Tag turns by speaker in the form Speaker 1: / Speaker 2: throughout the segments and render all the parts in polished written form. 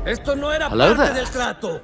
Speaker 1: Esto no era parte del trato.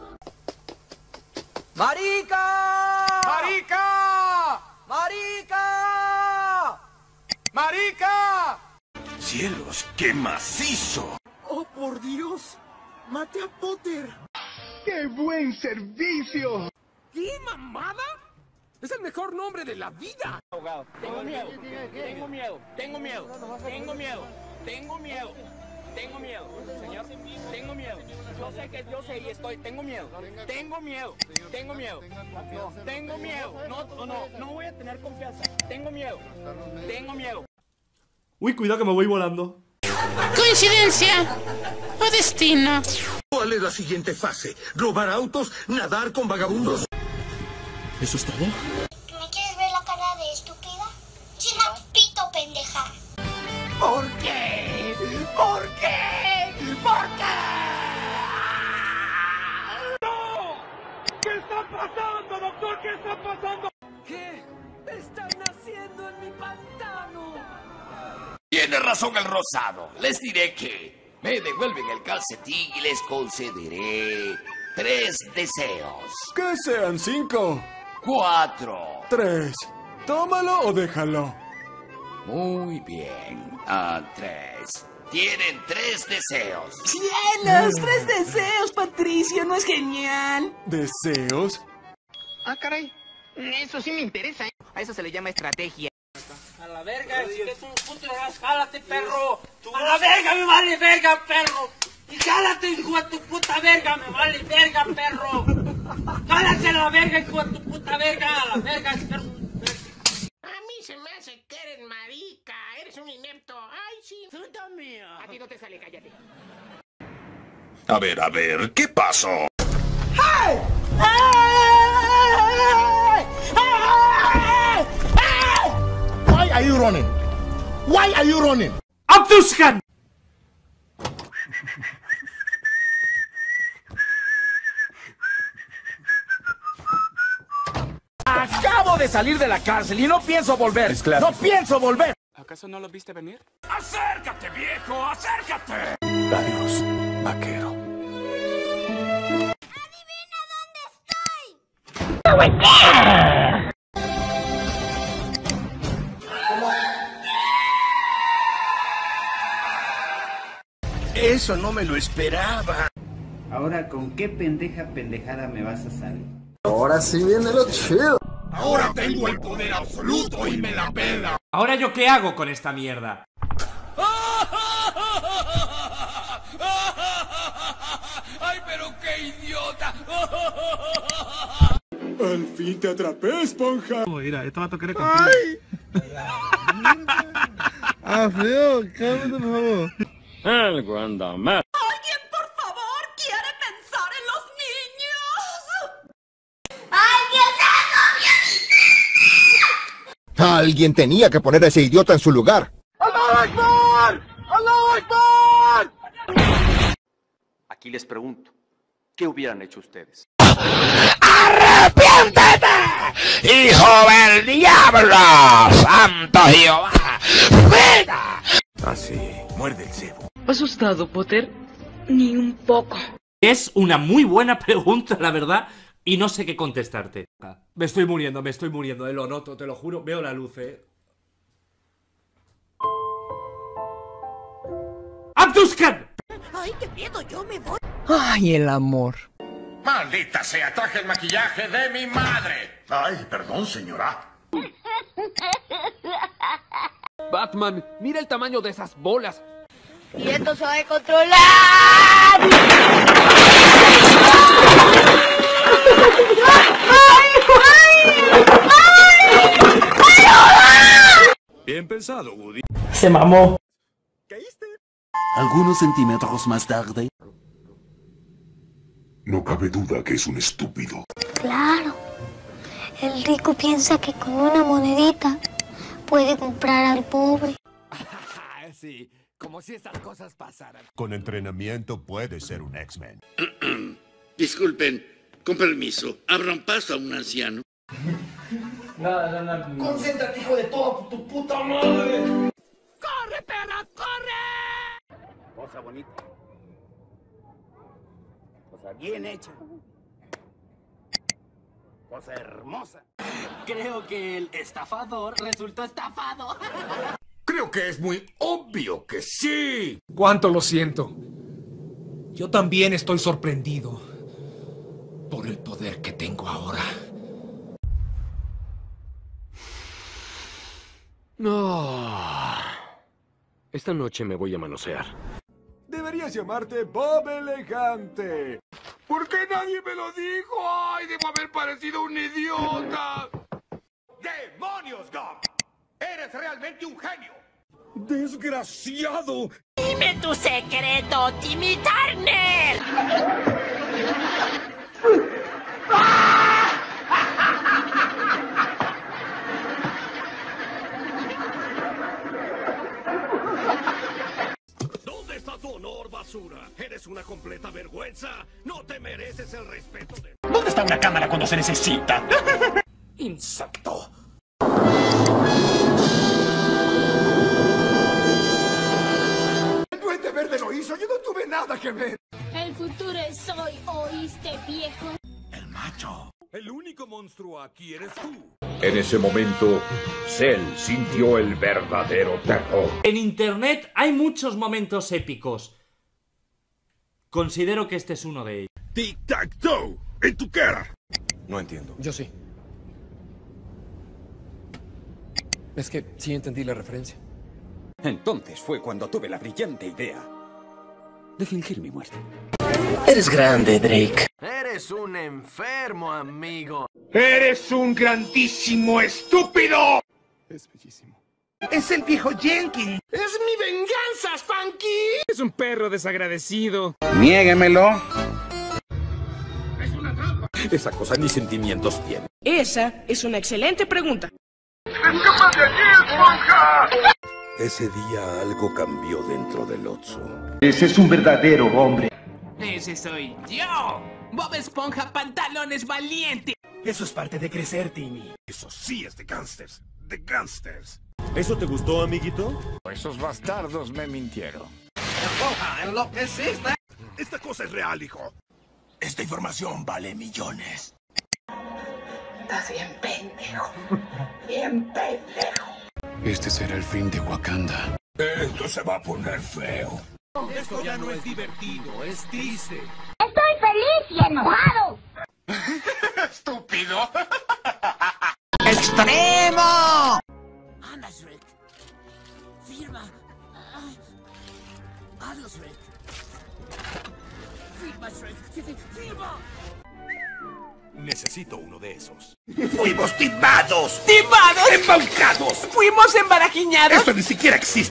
Speaker 2: ¡Marica!
Speaker 3: ¡Marica!
Speaker 2: ¡Marica!
Speaker 3: ¡Marica!
Speaker 4: ¡Cielos, qué macizo!
Speaker 1: ¡Oh, por Dios! ¡Mate a Potter!
Speaker 3: ¡Qué buen servicio!
Speaker 1: ¿Qué mamada? ¡Es el mejor nombre de la vida!
Speaker 5: Tengo miedo, tengo miedo, tengo miedo, tengo miedo, tengo miedo, tengo miedo, señor, tengo miedo. Yo sé que yo sé y estoy, tengo miedo, tengo miedo, tengo miedo, tengo miedo, no voy a tener confianza, tengo miedo, tengo miedo.
Speaker 6: Uy, cuidado que me voy volando.
Speaker 7: ¿Coincidencia o destino?
Speaker 4: ¿Cuál es la siguiente fase? ¿Robar autos? ¿Nadar con vagabundos?
Speaker 6: ¿Eso es todo?
Speaker 8: ¿Me quieres ver la cara de estúpida? China pito, pendeja.
Speaker 1: ¿Por qué? ¿Por qué? ¿Por qué?
Speaker 3: ¡No! ¿Qué está pasando, doctor? ¿Qué está pasando?
Speaker 1: ¿Qué están haciendo en mi pantano?
Speaker 9: Tiene razón el rosado. Les diré que me devuelven el calcetín y les concederé 3 deseos.
Speaker 3: Que sean 5.
Speaker 9: 4.
Speaker 3: 3. Tómalo o déjalo.
Speaker 9: Muy bien. 3. Tienen 3 deseos.
Speaker 2: ¡Cielos! 3 deseos, Patricio, ¿no es genial?
Speaker 3: ¿Deseos?
Speaker 5: Ah, caray, eso sí me interesa.
Speaker 2: A eso se le llama estrategia.
Speaker 5: A la verga, si es un puto de gas, jálate, perro. A la verga, me vale verga, perro. Y jálate, hijo de tu puta verga, me vale verga, perro. Jálate a la verga, hijo de tu puta verga. A la verga, perro.
Speaker 7: A mí se me hace que eres marica. Eres un inepto. Ay, sí. Fruta mía.
Speaker 5: A ti no te sale, cállate.
Speaker 4: A ver, ¿qué pasó?
Speaker 2: ¡Hey!
Speaker 4: Why are you running? Why are you running?
Speaker 6: ¡Abduskan!
Speaker 2: Acabo de salir de la cárcel y no pienso volver. ¡No pienso volver!
Speaker 3: ¿Acaso no lo viste venir?
Speaker 1: ¡Acércate, viejo! ¡Acércate!
Speaker 3: Adiós, vaquero.
Speaker 8: ¡Adivina dónde estoy!
Speaker 4: Eso no me lo esperaba.
Speaker 10: Ahora, ¿con qué pendejada me vas a salir?
Speaker 4: Ahora sí viene lo chido.
Speaker 1: Ahora tengo el poder absoluto y me la pela.
Speaker 6: ¿Ahora yo qué hago con esta mierda?
Speaker 1: ¡Ay, pero qué idiota!
Speaker 3: Al fin te atrapé, esponja.
Speaker 6: Mira, esto va a tocar contigo. ¡Ay!
Speaker 11: feo, cálmate, por favor.
Speaker 5: Algo anda mal.
Speaker 2: ¿Alguien, por favor, quiere pensar en los niños?
Speaker 4: Alguien tenía que poner a ese idiota en su lugar.
Speaker 3: ¡Allahu Akbar! ¡Allahu Akbar!
Speaker 5: Aquí les pregunto, ¿qué hubieran hecho ustedes?
Speaker 9: ¡Arrepiéntete, hijo del diablo! ¡Santo Jehová! ¡Fuera!
Speaker 4: Así, muerde el cebo.
Speaker 7: ¿Asustado, Potter? Ni un poco.
Speaker 6: Es una muy buena pregunta, la verdad, y no sé qué contestarte. Me estoy muriendo, lo noto, te lo juro. Veo la luz, ¡Abduskan!
Speaker 2: ¡Ay, qué miedo! ¡Yo me voy!
Speaker 1: ¡Ay, el amor!
Speaker 4: ¡Maldita sea! ¡Traje el maquillaje de mi madre! Ay, perdón, señora.
Speaker 1: Batman, mira el tamaño de esas bolas.
Speaker 8: Y esto se va a controlar.
Speaker 4: Bien pensado, Woody.
Speaker 6: Se mamó.
Speaker 3: ¿Caíste?
Speaker 11: Algunos centímetros más tarde.
Speaker 4: No cabe duda que es un estúpido.
Speaker 8: Claro. El rico piensa que con una monedita puede comprar al pobre.
Speaker 1: Sí, como si esas cosas pasaran.
Speaker 4: Con entrenamiento puede ser un X-Men.
Speaker 11: Disculpen, con permiso, abran paso a un anciano.
Speaker 2: ¡Concéntrate, hijo de toda tu puta madre!
Speaker 1: ¡Corre, perra, corre!
Speaker 5: Cosa bonita.
Speaker 10: Cosa bien hecha. Cosa hermosa.
Speaker 5: Creo que el estafador resultó estafado.
Speaker 4: Creo que es muy obvio que sí.
Speaker 1: Cuánto lo siento. Yo también estoy sorprendido por el poder que tengo ahora.
Speaker 12: No. Esta noche me voy a manosear.
Speaker 3: Deberías llamarte Bob Elegante.
Speaker 4: ¿Por qué nadie me lo dijo? ¡Ay, debo haber parecido un idiota! ¡Demonios, Doc! ¡Eres realmente un genio!
Speaker 1: ¡Desgraciado!
Speaker 7: Dime tu secreto, Timmy Turner.
Speaker 3: ¿Dónde está tu honor, basura? Eres una completa vergüenza. No te mereces el respeto de...
Speaker 4: ¿Dónde está una cámara cuando se necesita? ¡Insecto! El Duende Verde lo hizo. Yo no tuve nada que ver.
Speaker 8: El futuro es hoy, ¿oíste, viejo?
Speaker 4: El macho.
Speaker 3: El único monstruo aquí eres tú.
Speaker 13: En ese momento, Cell sintió el verdadero terror.
Speaker 6: En internet hay muchos momentos épicos. Considero que este es uno de ellos.
Speaker 3: Tic-tac-toe. En tu cara.
Speaker 12: No entiendo.
Speaker 1: Yo sí. Es que sí entendí la referencia.
Speaker 12: Entonces fue cuando tuve la brillante idea de fingir mi muerte.
Speaker 2: Eres grande, Drake.
Speaker 12: Eres un enfermo, amigo.
Speaker 4: ¡Eres un grandísimo estúpido!
Speaker 3: Es bellísimo.
Speaker 11: Es el viejo Jenkins.
Speaker 7: ¡Es mi venganza, Spanky!
Speaker 1: Es un perro desagradecido.
Speaker 10: Niéguemelo.
Speaker 12: Esa cosa ni sentimientos tiene.
Speaker 7: Esa es una excelente pregunta.
Speaker 3: ¡Escapa de aquí, esponja!
Speaker 12: Ese día algo cambió dentro del Otso.
Speaker 10: Ese es un verdadero hombre.
Speaker 5: Ese soy yo. Bob Esponja Pantalones Valiente.
Speaker 1: Eso es parte de crecer, Timmy.
Speaker 3: Eso sí es de gangsters. De gangsters.
Speaker 12: ¿Eso te gustó, amiguito?
Speaker 4: Esos bastardos me mintieron.
Speaker 3: Esta cosa es real, hijo.
Speaker 4: Esta información vale millones.
Speaker 7: Estás bien pendejo. Bien pendejo.
Speaker 11: Este será el fin de Wakanda.
Speaker 4: Esto se va a poner feo.
Speaker 3: Esto ya no es divertido, es triste.
Speaker 8: Estoy feliz y enojado.
Speaker 4: ¡Estúpido!
Speaker 7: ¡Extremo! Anda, Shrek. Firma. Hazlo, Shrek. Firma, Shrek. Firma.
Speaker 3: Necesito uno de esos.
Speaker 4: ¡Fuimos timados!
Speaker 7: ¡Timados!
Speaker 4: ¡Embaucados!
Speaker 7: ¡Fuimos embarajiñados!
Speaker 4: ¡Esto ni siquiera existe!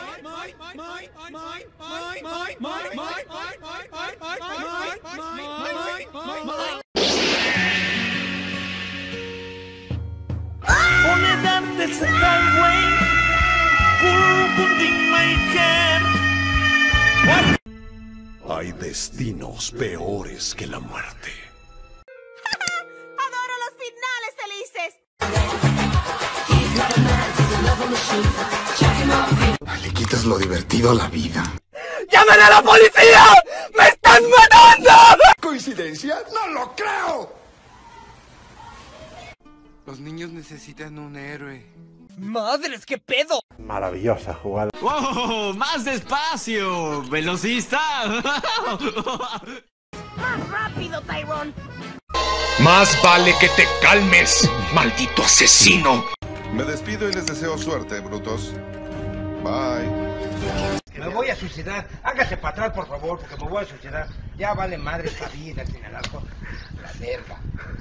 Speaker 3: Hay destinos peores que la muerte.
Speaker 7: ¡Adoro los finales felices!
Speaker 11: Le quitas lo divertido a la vida.
Speaker 2: ¡Llamen a la policía! ¡Me están matando!
Speaker 4: ¿Coincidencia? ¡No lo creo!
Speaker 11: Los niños necesitan un héroe.
Speaker 7: ¡Madres, qué pedo!
Speaker 10: Maravillosa jugada.
Speaker 5: ¡Oh! ¡Más despacio! ¡Velocista!
Speaker 7: ¡Más rápido, Tyrone!
Speaker 4: Más vale que te calmes, maldito asesino.
Speaker 3: Me despido y les deseo suerte, brutos. Bye.
Speaker 10: Me voy a suicidar. Hágase para atrás, por favor, porque me voy a suicidar. Ya vale madre esta vida sin el arco. La verga.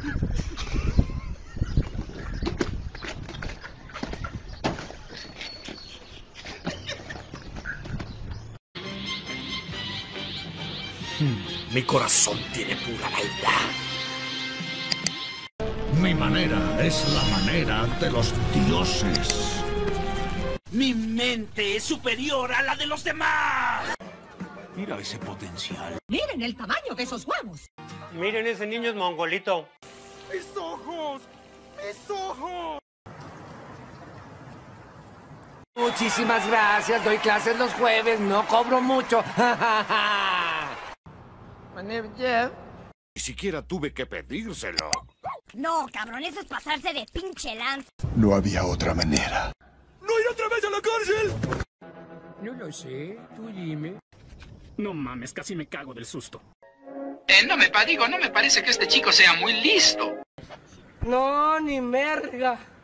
Speaker 4: Mi corazón tiene pura maldad.
Speaker 3: Mi manera es la manera de los dioses.
Speaker 5: Mi mente es superior a la de los demás.
Speaker 4: Mira ese potencial.
Speaker 7: ¡Miren el tamaño de esos huevos!
Speaker 10: Miren, ese niño es mongolito.
Speaker 3: ¡Mis ojos! ¡Mis ojos!
Speaker 2: Muchísimas gracias. Doy clases los jueves. No cobro mucho.
Speaker 14: name is Jeff.
Speaker 3: Ni siquiera tuve que pedírselo.
Speaker 15: No, cabrón, eso es pasarse de pinche lanza.
Speaker 16: No había otra manera.
Speaker 3: ¡No ir otra vez a la cárcel!
Speaker 14: No lo sé, tú dime.
Speaker 17: No mames, casi me cago del susto.
Speaker 18: No me parece que este chico sea muy listo.
Speaker 14: No, ni merga.